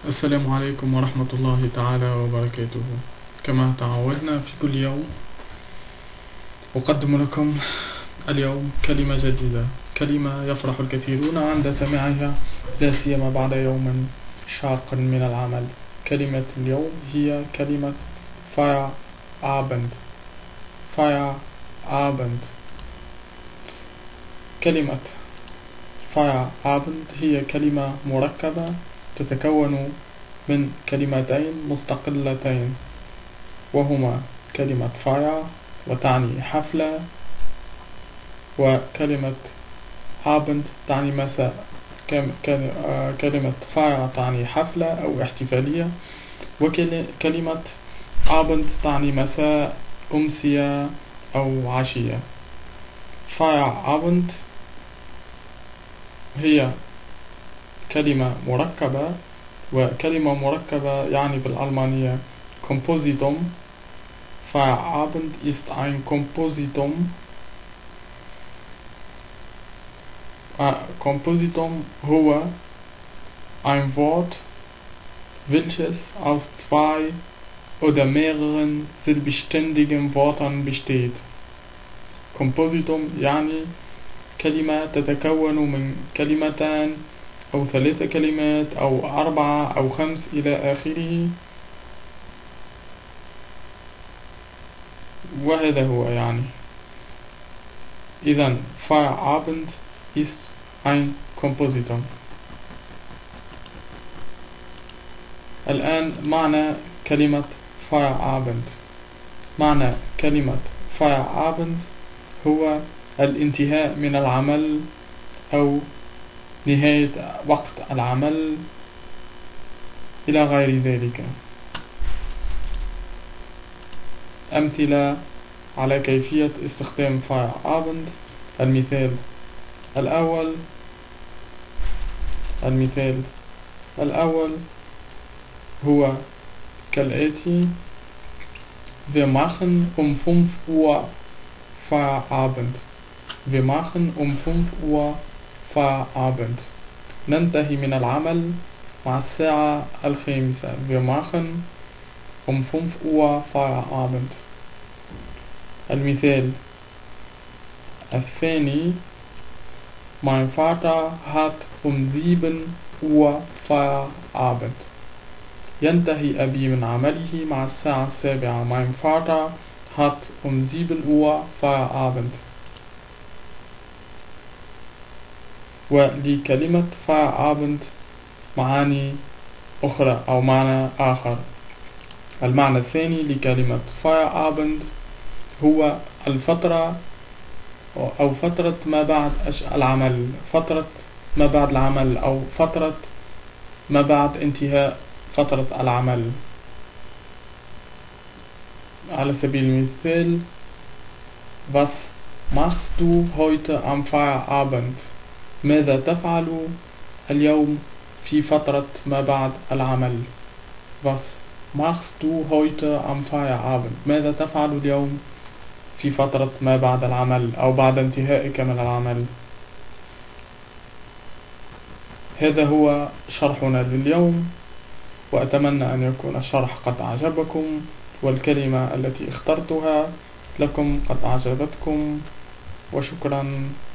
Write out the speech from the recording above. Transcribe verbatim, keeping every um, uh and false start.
السلام عليكم ورحمة الله تعالى وبركاته. كما تعودنا في كل يوم أقدم لكم اليوم كلمة جديدة، كلمة يفرح الكثيرون عند سماعها لا سيما بعد يوم شاق من العمل. كلمة اليوم هي كلمة Feierabend. Feierabend. كلمة Feierabend هي كلمة مركبة تتكون من كلمتين مستقلتين، وهما كلمة Feier وتعني حفلة، وكلمة Abend تعني مساء. كلمة Feier تعني حفلة أو احتفالية، وكلمة Abend تعني مساء، أمسية أو عشية. Feierabend هي كلمة مركبة، وكلمة مركبة يعني بالألمانية Kompositum. Feierabend ist ein Kompositum. Kompositum هو ein Wort, welches aus zwei oder mehreren selbstständigen Worten besteht. Kompositum يعني كلمة تتكون من كلمتان أو ثلاث كلمات أو أربعة أو خمس إلى آخره، وهذا هو يعني. إذن Feierabend ist ein Kompositum. الآن معنى كلمة Feierabend. معنى كلمة Feierabend هو الانتهاء من العمل أو نهاية وقت العمل إلى غير ذلك. أمثلة على كيفية استخدام Feierabend. المثال الأول المثال الأول هو كالآتي: Wir machen um fünf Uhr Feierabend. Wir machen um fünf Uhr Feierabend. ننتهي من العمل مع الساعة الخامسة. Wir machen um fünf Uhr Feierabend. المثال الثاني: Mein Vater hat um sieben Uhr Feierabend. ينتهي أبي من عمله مع الساعة السابعة. Mein Vater hat um sieben Uhr Feierabend. ولكلمة Feierabend معاني أخرى أو معنى آخر. المعنى الثاني لكلمة Feierabend هو الفترة أو فترة ما بعد العمل، فترة ما بعد العمل أو فترة ما بعد انتهاء فترة العمل. على سبيل المثال: Was machst du heute am Feierabend? ماذا تفعل اليوم في فترة ما بعد العمل؟ Was machst du heute am Feierabend? ماذا تفعل اليوم في فترة ما بعد العمل أو بعد انتهائك من العمل؟ هذا هو شرحنا لليوم، وأتمنى أن يكون الشرح قد أعجبكم، والكلمة التي اخترتها لكم قد أعجبتكم، وشكرا.